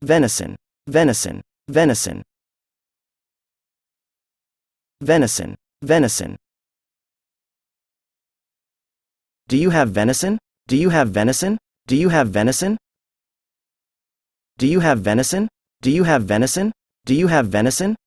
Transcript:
venison, venison, venison, venison, venison. Do you have venison? Do you have venison? Do you have venison? Do you have venison? Do you have venison? Do you have venison?